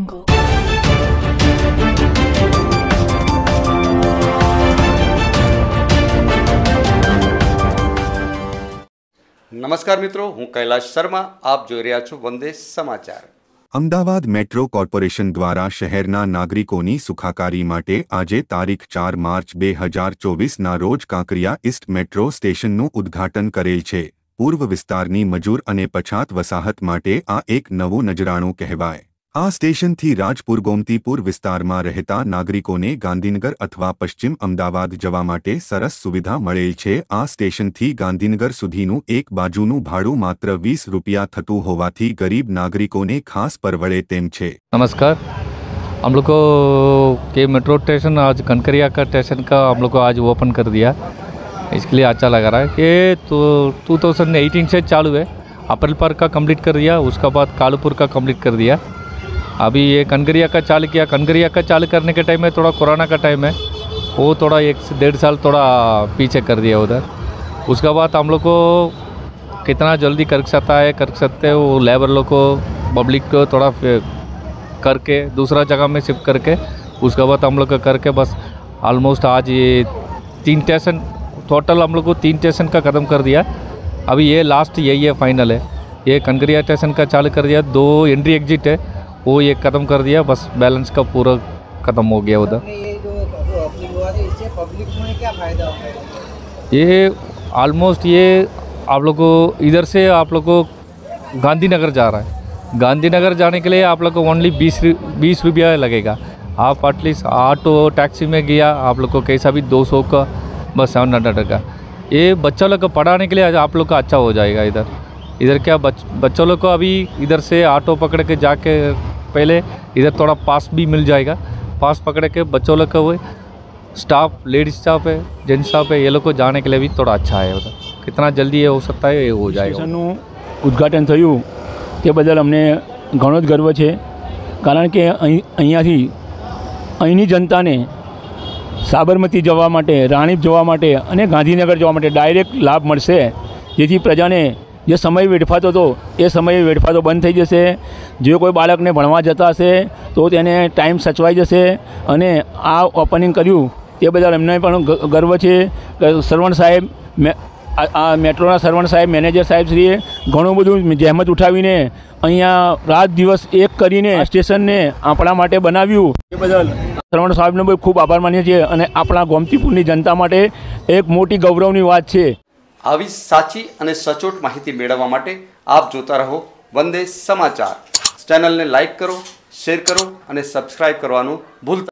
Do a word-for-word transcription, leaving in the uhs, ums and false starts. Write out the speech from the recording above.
નમસ્કાર મિત્રો, હું કૈલાશ શર્મા, આપ જોઈ રહ્યા છો વંદે સમાચાર। અમદાવાદ મેટ્રો કોર્પોરેશન દ્વારા શહેરના નાગરિકોની સુખાકારી માટે આજે તારીખ ચાર માર્ચ બે હજાર ચોવીસના રોજ કાંકરિયા ઈસ્ટ મેટ્રો સ્ટેશનનું ઉદ્ઘાટન કરેલ છે। પૂર્વ વિસ્તારની મજૂર અને પછાત વસાહત માટે આ એક નવું નજરાણું કહેવાય। આ સ્ટેશનથી રાજપુર ગોમતીપુર વિસ્તારમાં રહેતા નાગરિકોને ગાંધીનગર અથવા પશ્ચિમ અમદાવાદ જવા માટે સરસ સુવિધા મળેલ છે। આ સ્ટેશનથી ગાંધીનગર સુધીનું એક બાજુનું ભાડું માત્ર વીસ રૂપિया થતું હોવાથી ગરીબ નાગરિકોને ખાસ પરવડે તેમ છે। नमस्कार, हम लोग को के मेट्रो स्टेशन आज कनकरिया का स्टेशन का हम लोग को आज ओपन कर दिया, इसके लिए अच्छा लग रहा है। ये तो टू थाउजेंड एटीन से चालू है, अप्रैल पर का कंप्लीट कर दिया, उसका बाद कालूपुर का कंप्लीट कर दिया। अभी ये कनकरिया का चालू किया। कनकरिया का चालू करने के टाइम में थोड़ा कोरोना का टाइम है, वो थोड़ा एक से डेढ़ साल थोड़ा पीछे कर दिया उधर। उसके बाद हम लोग को कितना जल्दी कर सकता है कर सकते हैं, वो लेबर लोग को पब्लिक को थोड़ा करके दूसरा जगह में शिफ्ट करके उसके बाद हम लोग का करके बस ऑलमोस्ट आज ये तीन स्टेशन टोटल हम लोग को तीन स्टेशन का ख़त्म कर दिया। अभी ये लास्ट यही है, फाइनल है। ये कनकरिया स्टेशन का चालू कर दिया, दो एंट्री एग्जिट है वो ये ख़त्म कर दिया, बस बैलेंस का पूरा ख़त्म हो गया उधर। ये जो ओपनिंग हुआ है इससे पब्लिक में क्या फ़ायदा होगा? ये ऑलमोस्ट ये आप लोग को इधर से आप लोग को गांधीनगर जा रहा है, गांधीनगर जाने के लिए आप लोग को ओनली बीस बीस रुपया लगेगा। आप एटलीस्ट ऑटो टैक्सी में गया आप लोग को कैसा भी दो सौ का बस सेवन हंड्रेड का। ये बच्चों लोग को पढ़ाने के लिए आप लोग का अच्छा हो जाएगा। इधर इधर क्या बच, बच्चों लोग को अभी इधर से ऑटो पकड़ के जाके पहले इधर थोड़ा पास भी मिल जाएगा, पास पकड़ के बच्चों लोग का वो स्टाफ लेडीज स्टाफ है जेंट्स स्टाफ है ये लोग को जाने के लिए भी थोड़ा अच्छा है। उधर कितना जल्दी ये हो सकता है ये हो जाएगा। સ્ટેશનનું ઉદ્ઘાટન થયું તે બદલ અમને ઘણો જ ગર્વ છે, કારણ કે અહીં અહીંયાથી અહીંની જનતાને સાબરમતી જવા માટે, રાણીપ જવા માટે અને ગાંધીનગર જવા માટે ડાયરેક્ટ લાભ મળશે, જેથી પ્રજાને જે સમય વેડફાતો હતો એ સમય વેડફાતો બંધ થઈ જશે। જે કોઈ બાળકને ભણવા જતા હશે તો તેને ટાઈમ સચવાઈ જશે અને આ ઓપનિંગ કર્યું તે બદલ એમને પણ ગર્વ છે। સરવણ સાહેબ આ મેટ્રોના સરવણ સાહેબ મેનેજર સાહેબશ્રીએ ઘણું બધું જહેમત ઉઠાવીને અહીંયા રાત દિવસ એક કરીને આ સ્ટેશનને આપણા માટે બનાવ્યું, એ બદલ સરવણ સાહેબનો બહુ ખૂબ આભાર માનીએ છીએ અને આપણા ગોમતીપુરની જનતા માટે એક મોટી ગૌરવની વાત છે। આવી સાચી અને સચોટ માહિતી મેળવવા માટે આપ જોતા રહો વંદે સમાચાર। ચેનલને લાઈક કરો, શેર કરો અને સબસ્ક્રાઇબ કરવાનું ભૂલતા